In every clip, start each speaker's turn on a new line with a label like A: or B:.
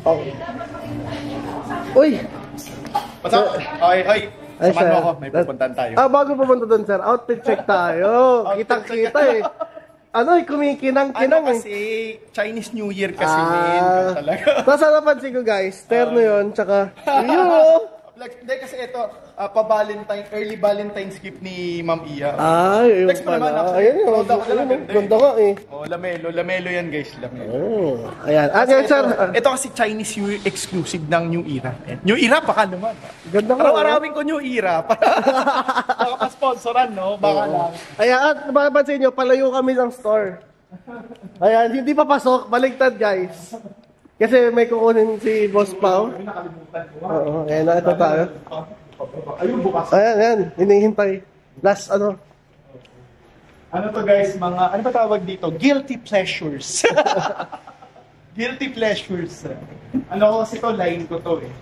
A: Oh. Uy!
B: What's up? Okay.
A: Ay,
B: Samahan mo
A: sir.
B: ako, may pupuntahan tayo.
A: Bago pupunta doon, sir, outfit check tayo. Kitang-kita eh. Kumikinang-kinang eh.
B: Kasi Chinese New Year kasi, men. Talaga.
A: Tapos napansin ko, guys, terno yun, tsaka, yun.
B: Hindi kasi ito, early Valentine's gift ni Ma'am Iya.
A: Yung
B: Text mo naman,
A: pala.
B: actually.
A: Ayan yun, ganda nga eh.
B: Lamelo yan guys, lamelo.
A: Ayan. Sir.
B: Ito kasi Chinese New Year exclusive ng New Era. New Era, baka naman.
A: Ganda nga.
B: Araw-arawin ko New Era. Baka pa-sponsoran, no? Baka lang.
A: Ayan, at mapapansin nyo, palayo kami ng store. Ayan, hindi pa pasok, baligtad guys. Kasi may kukunin si Boss Pao. Oo, ayan na, ito tayo.
B: Ayun, bukas.
A: Ayan, hinihintay. Last,
B: Ano to guys, ano ba tawag dito? Guilty pleasures. Guilty pleasures. Ano ko kasi to, line ko to eh.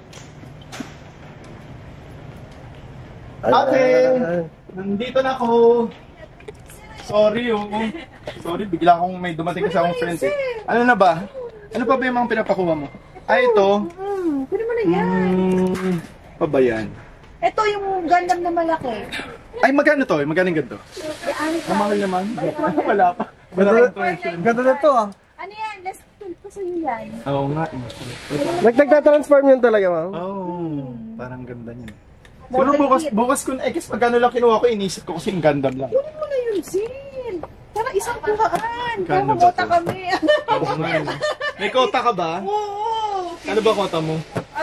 B: Ate, nandito na ako. Sorry, bigla akong may dumating kasi akong friend eh. Ano na ba? Ano pa ba yung mga pinapakuha mo? Ito.
C: Pwede mo na yan.
B: Pa ba yan?
C: Ito yung Gundam na malaki.
B: Ay, magkano to? Magkano ganito? Ang mahal naman. Wala pa.
A: Ganda na to ah.
C: Ano yan? Less 12 pa sa'yo yan.
B: Oo nga.
A: Nagtatransform yun talaga, ma'am?
B: Parang ganda niya. Siguro bukas ko na, kasi pagkano lang kinuha ko, inisip ko kasi yung Gundam lang.
C: Kunin mo na yun, Zin. Para isang kuhaan. Para
B: Kano ba
C: mamota
B: to?
C: kami.
B: May kota ka ba?
C: Oo.
B: Ano ba kota mo?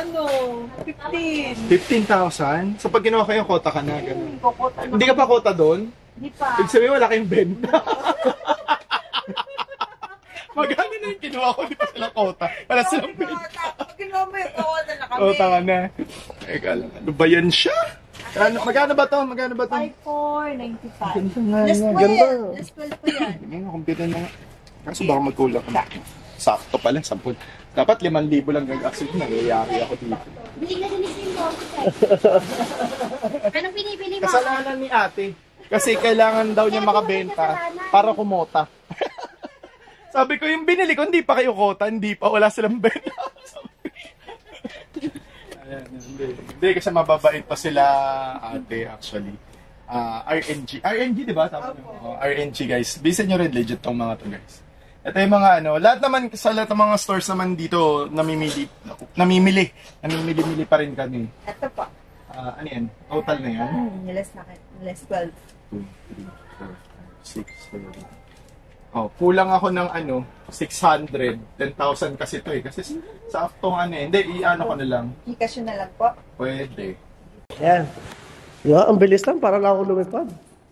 C: 15.
B: 15,000? So pag ginawa ko yung kota ka na, gano'n.
C: Kokota na.
B: Hindi ka pa kota doon?
C: Hindi pa.
B: Ibig sabihin wala kayong benta. Magkano na yung kinuha ko, di pa silang kota. Wala silang benta.
C: Pag ginawa mo yung kokota na kami.
B: Kota ka na. Teka lang, ano ba yan siya? Magkano ba to?
C: 5,495. Less 12.
A: Ganda.
C: Less 12 pa yan.
B: Ngayon, computer na nga. Kaso baka magkulang. Sakto pala, 10. Dapat 5,000 lang gag-acid. Nangyayari ako dito.
D: Bili na din yung Anong pinipili mo?
B: Kasalanan ni ate. Kasi kailangan daw niya makabenta para kumota. Sabi ko, yung binili ko, hindi pa kayo kota. Hindi pa, wala silang benta. Ayan, hindi kasi mababait pa sila ate actually. RNG, di ba? RNG guys. Bisa nyo rin legit tong mga to guys. Ito yung mga lahat naman sa lahat ng mga stores naman dito namimili pa rin kami.
C: Ito pa.
B: Ano yan? Total na yan?
C: Less 12.
B: 2, 3, 4, 5, 6, 7. Kulang ako ng 600. 10,000 kasi to eh. Kasi sa aktong hindi, i-ano ko na lang.
C: Gcash na lang po.
B: Pwede.
A: Yan. Ang bilis lang, para lang ako lumipad.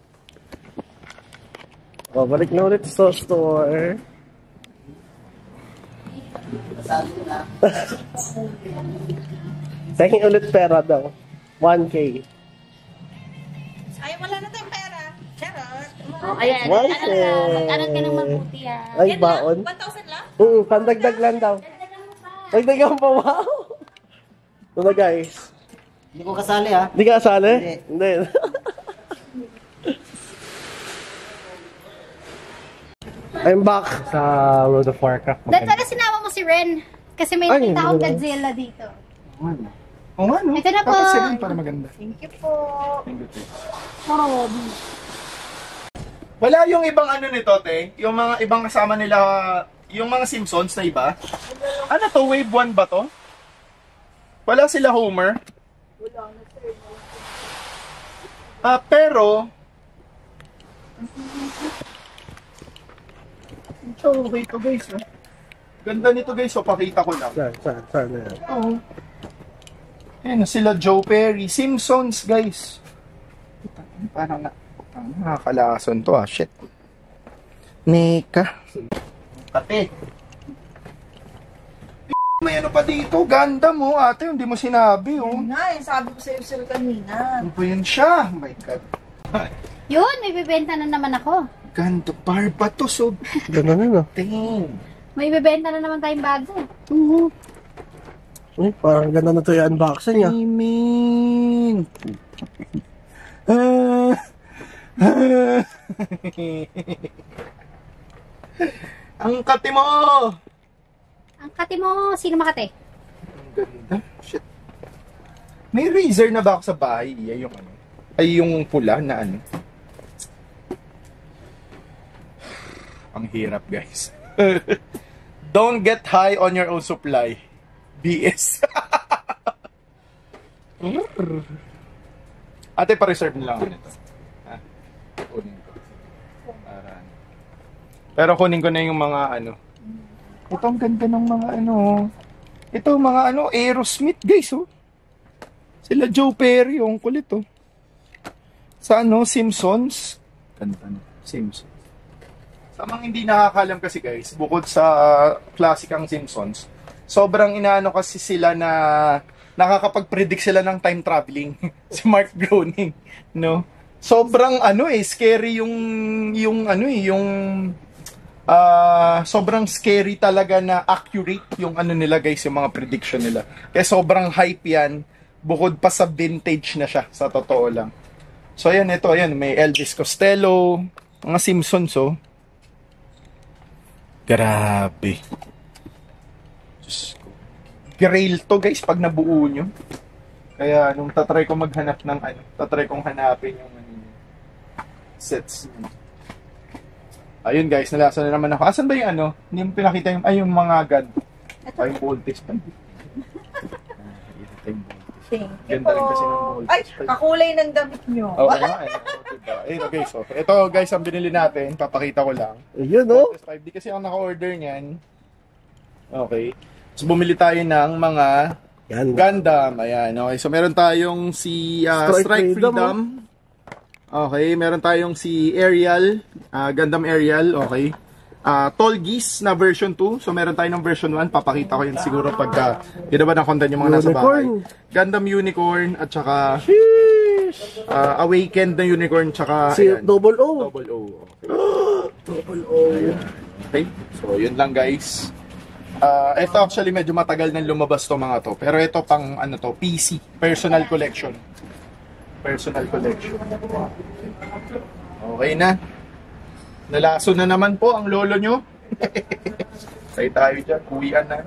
A: Balik na ulit sa store. Tingin ulit pera daw. 1K.
C: Ay, wala na tayong pera. Charot.
D: Ayan,
A: Why,
D: mag-aral ka ng mabuti
A: Ay, baon?
C: 1,000 lang?
A: Pandagdag lang daw. Dagdagan pa, wow. Ito na guys.
E: Hindi ko kasali ha.
A: Hindi ka kasali? Hindi. I'm back sa World of Warcraft.
D: Dahil sana sinama mo si Ren. Kasi may
A: Ay,
D: nakita akong
A: wala.
D: Godzilla dito.
B: Oo nga, no?
D: Ito na po.
B: Dapat sila para maganda.
C: Thank you po.
B: Thank you, te.
D: Morobi.
B: Wala yung ibang nito, te? Yung mga ibang kasama nila, yung mga Simpsons na iba? Ano to? Wave 1 ba to? Wala sila Homer?
C: Wala na sir.
B: Pero... okay to guys, Ganda nito guys, pakita ko lang.
A: Saan na yan?
B: Oo. Ayan, sila Joe Perry. Simpsons, guys. Parang nakakalason to, shit. Neka. Ate. May pa dito. Ganda mo, ate. Hindi mo sinabi,
C: Nga, yung sabi ko sa'yo sir kanina.
B: Ano ba yan siya? Oh my God.
D: Yun, may bibenta na naman ako.
B: Ganda. Barba to, so.
A: Ganda na, no?
B: Dang.
D: May bibenta na naman tayong bago.
A: Uy, parang ganda na to yung unboxing niya.
B: Amen. Ang kati mo!
D: Ang kati mo, sino makati?
B: ganda. Shit. May razor na ba ako sa bahay? Ay, yung ano? Ay, yung pula na ano? Ang hirap, guys. Don't get high on your own supply. BS. Ate, pa-reserve na lang ako nito. Ha? Kunin ko. Para ano. Pero kunin ko na yung mga ano. Ito ang ganda ng mga ano. Ito mga ano, Aerosmith, guys, oh. Sila Joe Perry, yung kulit, oh. Sa ano, Simpsons. Ganda na, Simpsons. Sa mga hindi nakakalam kasi, guys, bukod sa klasikang Simpsons, sobrang inaano kasi sila na nakakapag-predict sila ng time traveling. Si Mark Groening, no? Sobrang ano scary yung ano yung sobrang scary talaga na accurate yung ano nila, guys, yung mga prediction nila. Kaya sobrang hype yan, bukod pa sa vintage na siya, sa totoo lang. So ayan, ito, ayan, may Elvis Costello, mga Simpsons, oh. Grabe. Diyos ko. Grail to, guys, pag nabuo nyo. Kaya nung tatry ko maghanap ng ano, tatry kong hanapin yung ano, sets. Ayun, guys, nalasa na naman ako. Asan ba yung ano? Hindi mo pinakita yung, yung mga gun. Ay, yung voltage pa.
C: Thank you
B: Ganda rin kasi ng
C: po.
B: voltage.
C: Ay, kakulay ng damit nyo.
B: Oo nga, eh. Diba? Ayun, okay, so. Ito, guys, ang binili natin. Papakita ko lang.
A: Ayun, no?
B: Voltage 5. Di kasi ako naka-order niyan. Okay. So, bumili tayo ng mga Gundam. Ayan, okay. So, meron tayong si Strike Freedom. Okay, meron tayong si Ariel, Gundam Ariel, okay. Tall Geese na version 2. So, meron tayo ng version 1. Papakita ko yun siguro pagka ginawa ng content yung mga nasa bahay. Gundam Unicorn at saka Awakened na Unicorn tsaka
A: Si
B: ayan,
A: Double O.
B: Double O. Okay. Okay. So, yun lang, guys. Ito actually medyo matagal nang lumabas to mga to. Pero ito pang ano to, PC, personal collection. Personal collection. Okay na. Nalaso na naman po ang lolo nyo. Say tayo dyan, uwian na.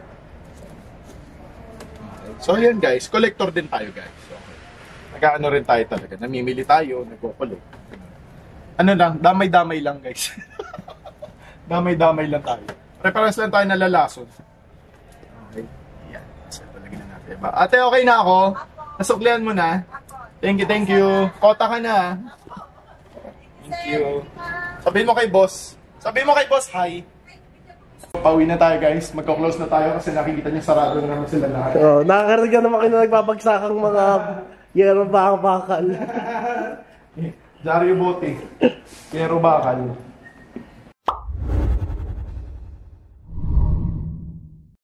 B: So yun, guys, collector din tayo, guys. Okay. Nag-ano rin tayo talaga. Namimili tayo, nagko-collect. Ano lang, damay-damay lang, guys. Damay-damay lang tayo. Preparas lang tayo na lalason. Okay. Yan. So, palagyan na natin. Ate, okay na ako? Nasuklihan mo na? Thank you, thank you. Kota ka na. Thank you. Sabihin mo kay boss. Sabihin mo kay boss, hi. Pauwi na tayo, guys. Magko-close na tayo kasi nakikita niyo sarado na naman sila lahat.
A: Oh, nakakarinig naman kayo na nagbabagsakang mga yero bakal.
B: Dario Bote. Pero bakal.